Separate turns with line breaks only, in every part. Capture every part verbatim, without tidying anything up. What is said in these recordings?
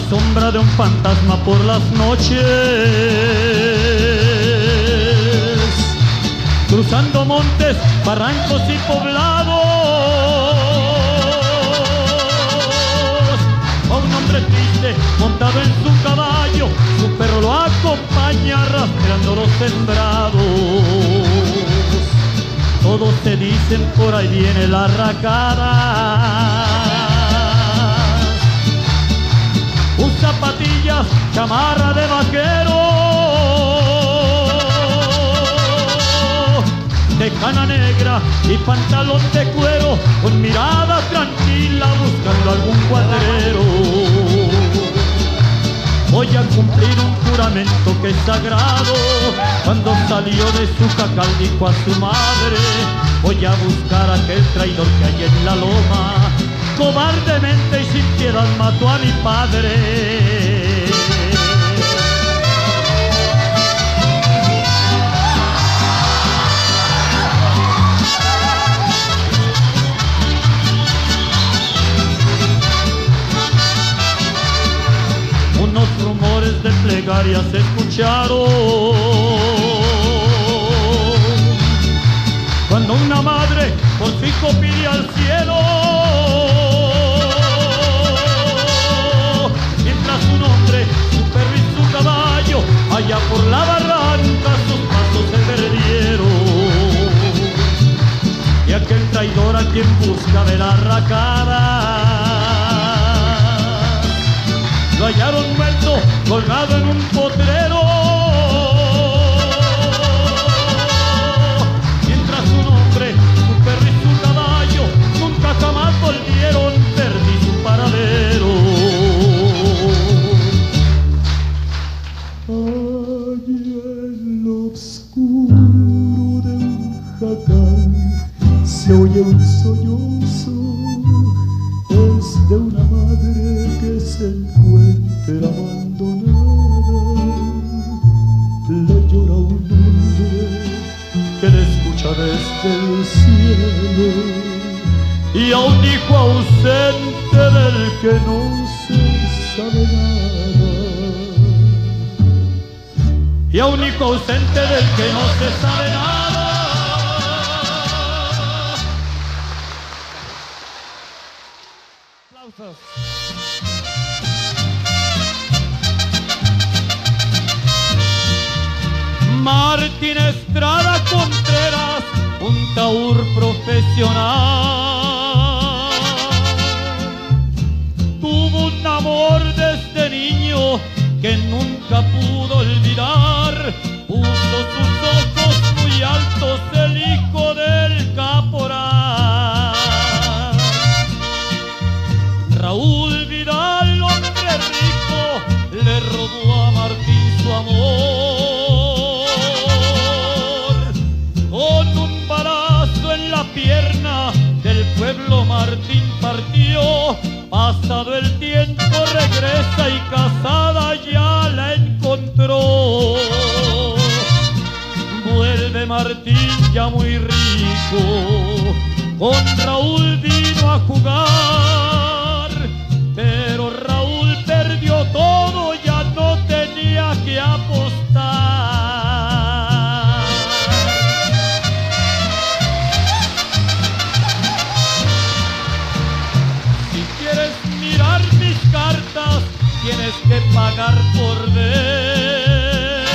sombra de un fantasma por las noches, cruzando montes, barrancos y poblados. A un hombre triste montado en su caballo, su perro lo acompaña rastreando los sembrados. Todos te dicen por ahí viene la racada. Usa zapatillas, chamarra de vaquero, tejana negra y pantalón de cuero, con mirada tranquila buscando algún cuadrero. Voy a cumplir un juramento que es sagrado. Cuando salió de su cacal dijo a su madre: voy a buscar a aquel traidor que hay en la loma. Cobardemente y sin piedad mató a mi padre. Unos rumores de plegarias se escucharon cuando una madre por su hijo pide al cielo, mientras un hombre, su perro y su caballo allá por la barranca sus pasos se perdieron. Y aquel traidor a quien busca de la racada lo hallaron muerto, colgado en un potrero, mientras un hombre, su perro y su caballo nunca jamás volvieron, perdí su paradero.
Allí en lo oscuro de un jacal se oye un sollozo, es de una madre que se encuentra abandonada. Le llora un hombre que le escucha desde el cielo, y a un hijo ausente del que no se sabe nada.
Y a un hijo ausente del que no se sabe nada. Aplausos. Martín Estrada Contreras, un taur profesional, tuvo un amor desde niño que nunca pudo olvidar. Puso sus ojos muy altos el hijo del caporal. Raúl Vidal, hombre rico, le robó a Martín su amor. Con un balazo en la pierna del pueblo Martín partió. Pasado el tiempo regresa y casada ya la encontró. Vuelve Martín ya muy rico, con Raúl vino a jugar, pero Raúl perdió todo, ya no tenía que apostar. Si quieres mirar mis cartas, tienes que pagar por ver.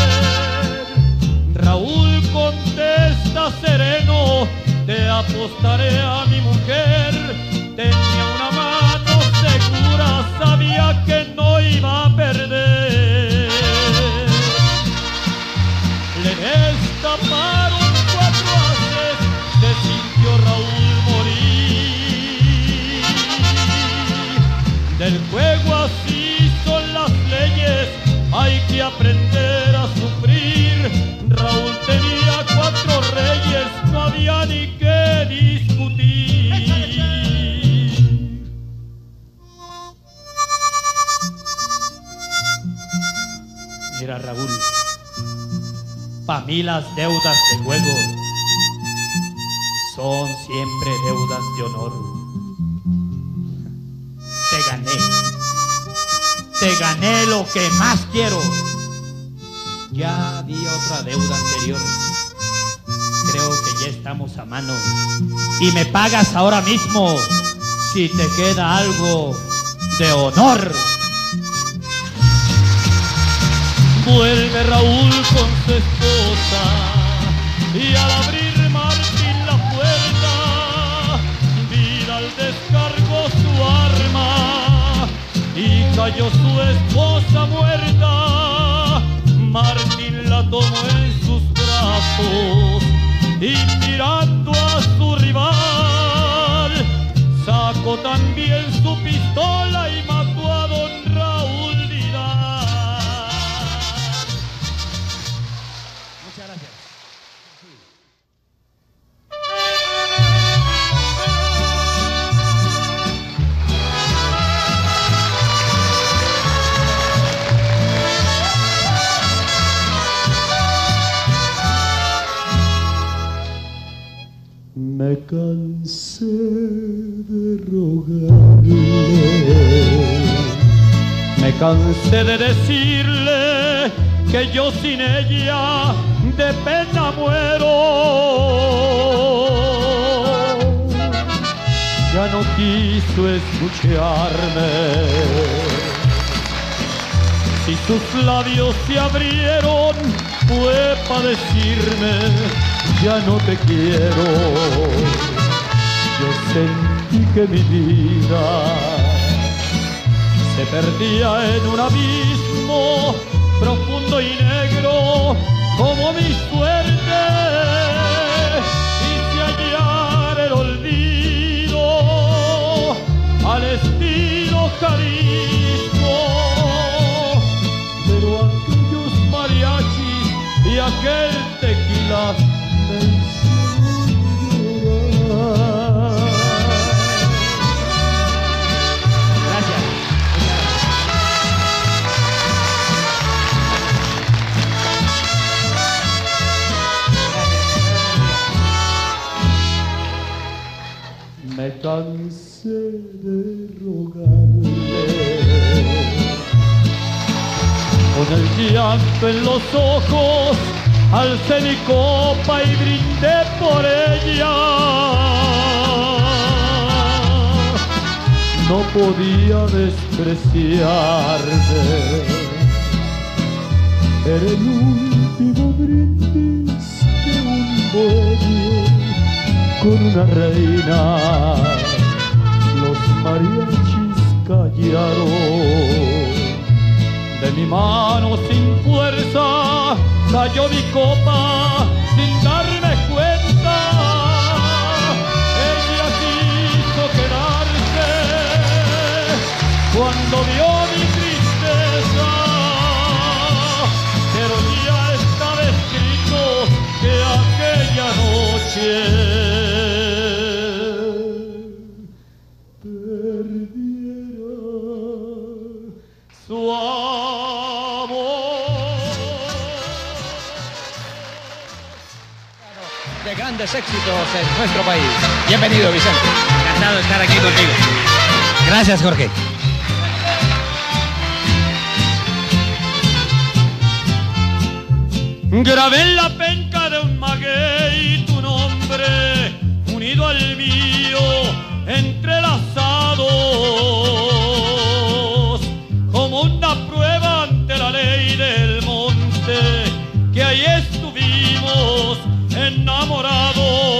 Raúl contesta sereno: te apostaré a mi mujer. Tenía una mano segura, sabía que no iba a perder. Le destaparon cuatro haces, se sintió Raúl morir. Del juego así son las leyes, hay que aprender a sufrir. Raúl tenía cuatro reyes, no había ni que discutir. Mira, Raúl, pa' mí las deudas de juego son siempre deudas de honor. Te gané, te gané lo que más quiero. Ya di otra deuda anterior. Creo que ya estamos a mano. Y me pagas ahora mismo si te queda algo de honor. Vuelve Raúl con su esposa y al abrir Martín la puerta, Vidal descargó su arma y cayó su esposa muerta. Martín la tomó en sus brazos y mirando a su rival, sacó también su pistola y mató a don Raúl Vidal. Muchas gracias.
Me cansé de rogarle,
me cansé de decirle que yo sin ella de pena muero. Ya no quiso escucharme. Si sus labios se abrieron fue para decirme ya no te quiero. Yo sentí que mi vida se perdía en un abismo profundo y negro como mi suerte, y si hallar el olvido al estilo Jalisco, pero aquellos mariachis y aquel tequila me hicieron llorar. Gracias.
Me cansé de rogarle,
con el llanto en los ojos alcé mi copa y brindé por ella.
no podía despreciarme. Era el último brindis de un bohemio con una reina. Los mariachis callaron.
De mi mano sin fuerza cayó mi copa sin darme cuenta. Ella quiso quedarse cuando vio mi tristeza, pero ya estaba escrito que aquella noche
perdiera
su
de grandes éxitos en nuestro país. Bienvenido, Vicente. Encantado de estar aquí contigo. Gracias, Jorge.
Grabé en la penca de un maguey tu nombre, unido al mío, entrelazados, como una prueba ante la ley del monte, que ahí estuvimos enamorados.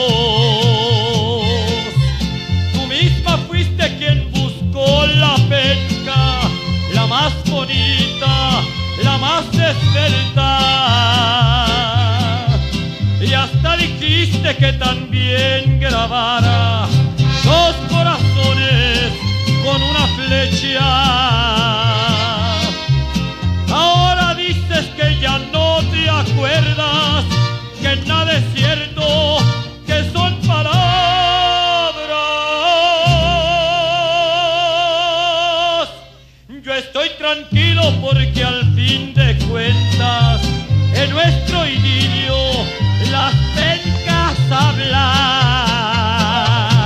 Tú misma fuiste quien buscó la penca, la más bonita, la más esbelta, y hasta dijiste que también grabara dos corazones con una flecha. Ahora dices que ya no te acuerdas, que nada es cierto, que son palabras. Yo estoy tranquilo porque al fin de cuentas en nuestro idilio las pencas hablan.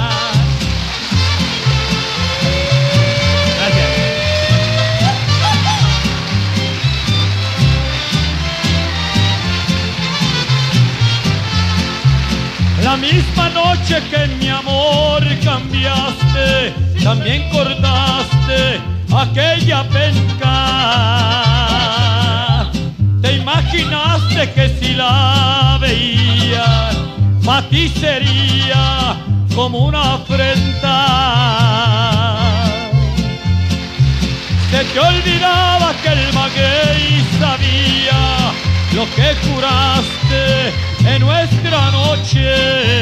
Gracias. misma noche que mi amor cambiaste, también cortaste aquella penca. Te imaginaste que si la veía, pa' ti sería como una afrenta. Se te olvidaba que el maguey sabía lo que juraste en nuestra noche,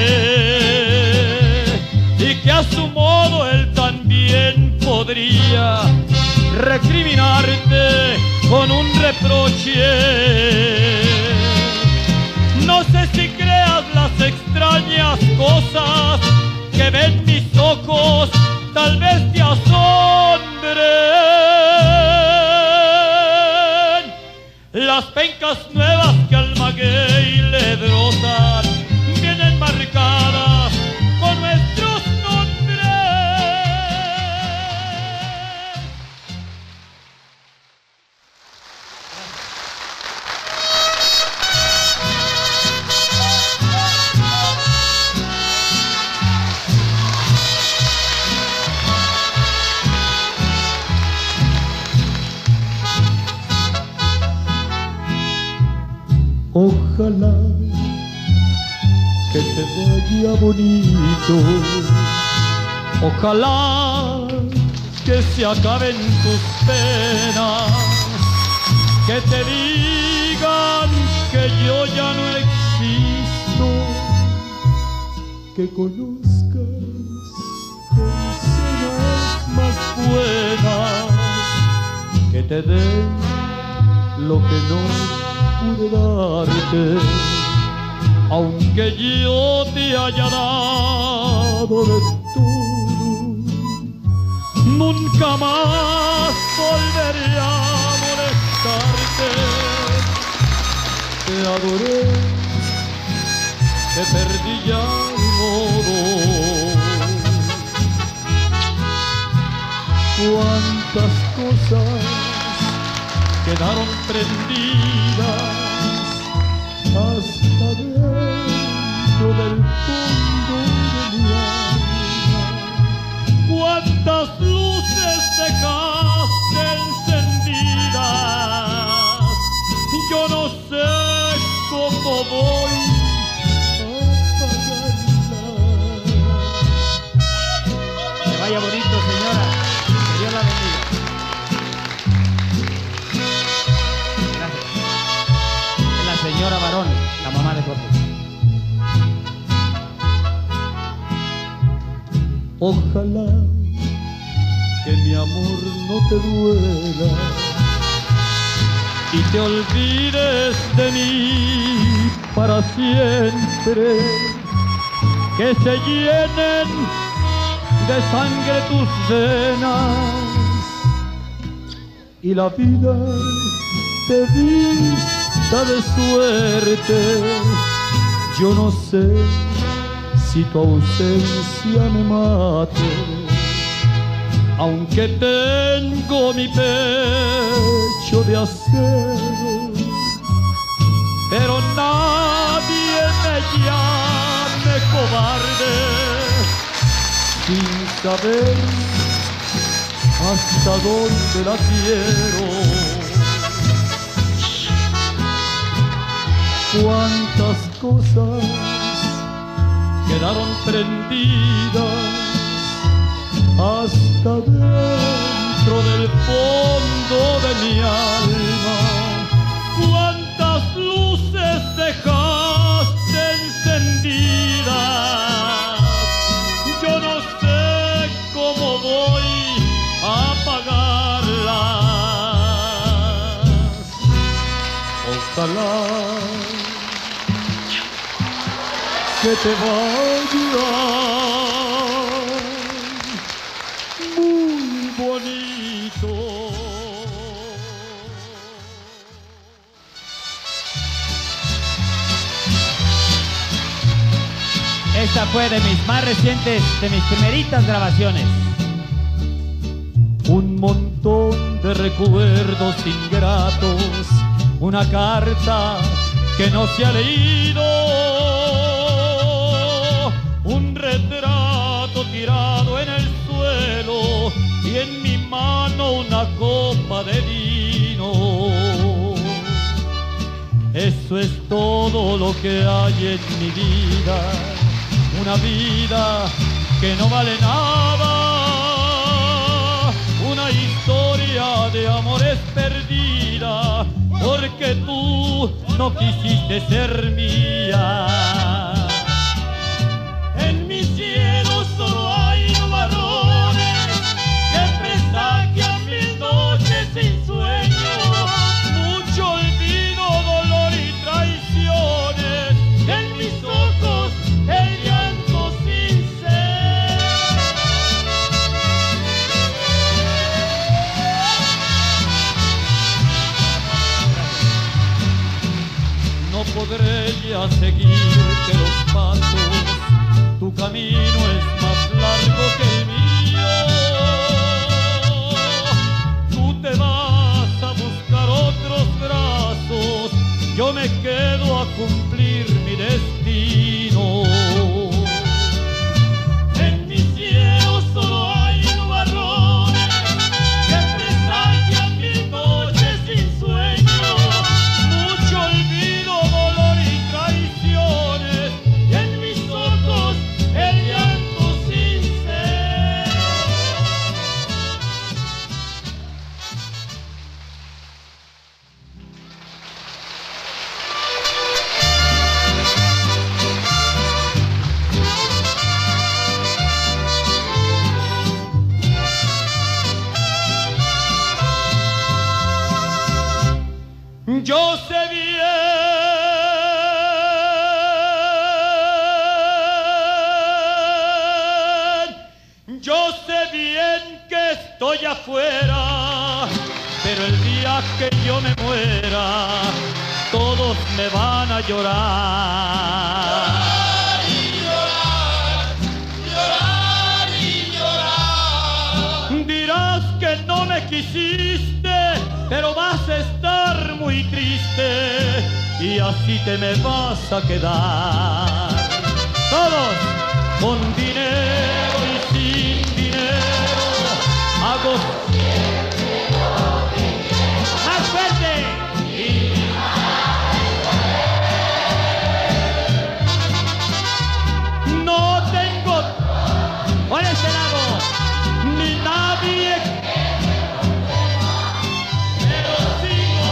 y que a su modo él también podría recriminarte con un reproche. No sé si creas las extrañas cosas que ven mis ojos, tal vez te asombren las pencas nuevas que al maguey le brotan, vienen marcadas con nuestros nombres.
Ojalá que te vaya bonito,
ojalá que se acaben tus penas, que te digan que yo ya no existo,
que conozcas personas más
buenas, que te den lo que no pude darte, aunque yo te haya dado de todo. Nunca más volveré a molestarte.
Te adoré,
te perdí ya el modo.
Cuántas cosas
quedaron prendidas
hasta dentro del fondo de mi alma.
Cuántas luces dejaste encendidas, yo no sé cómo voy a apagarlas.
Que vaya bonito, señora. Que Dios la bendiga. Señora Barón, la mamá de Jorge.
Ojalá que mi amor no te duela
y te olvides de mí para siempre, que se llenen de sangre tus venas
y la vida te viste de suerte. Yo no sé si tu ausencia me mate,
aunque tengo mi pecho de acero, pero nadie me llame cobarde
sin saber hasta dónde la quiero. Cuántas cosas
quedaron prendidas
hasta dentro
del fondo de mi alma. Cuántas luces dejaste encendidas, yo no sé cómo voy a apagarlas.
Ojalá que te vaya
muy bonito.
Esta fue de mis más recientes, de mis primeritas grabaciones.
Un montón de recuerdos ingratos, una carta que no se ha leído. mano una copa de vino. Eso es todo lo que hay en mi vida, una vida que no vale nada, una historia de amores perdida, porque tú no quisiste ser mía. En mi cielo solo hay nubarrones que presagian mil noches sin sueño, mucho olvido, dolor y traiciones, en mis ojos el llanto sincero. No podré ya seguirte los pasos, tu camino es más largo que el mío. Tú te vas a buscar otros brazos, yo me quedo a cumplir mi destino. En mi cielo solo hay nubarrones que presagian mil noches sin sueño, mucho olvido, dolor y traiciones, y en mis ojos el llanto sincero. Yo sé bien, yo sé bien que estoy afuera, pero el día que yo me muera, todos me van a llorar. Llorar y llorar, llorar y llorar. Dirás que no me quisiste, pero vas a estar muy triste y así te me vas a quedar. Todos con dinero y sin dinero hago más fuerte. Y no tengo por ese lado ni nadie, pero sigo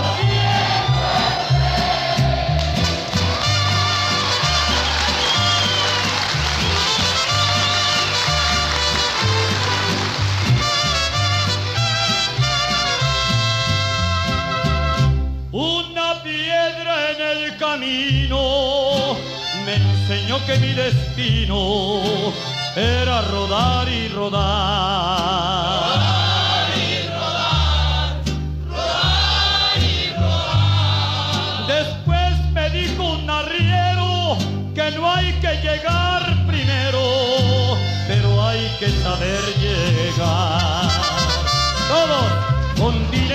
una piedra en el camino me enseñó que mi destino era rodar y rodar. Rodar y rodar, rodar y rodar. Después me dijo un arriero que no hay que llegar primero, pero hay que saber llegar. Todos con dinero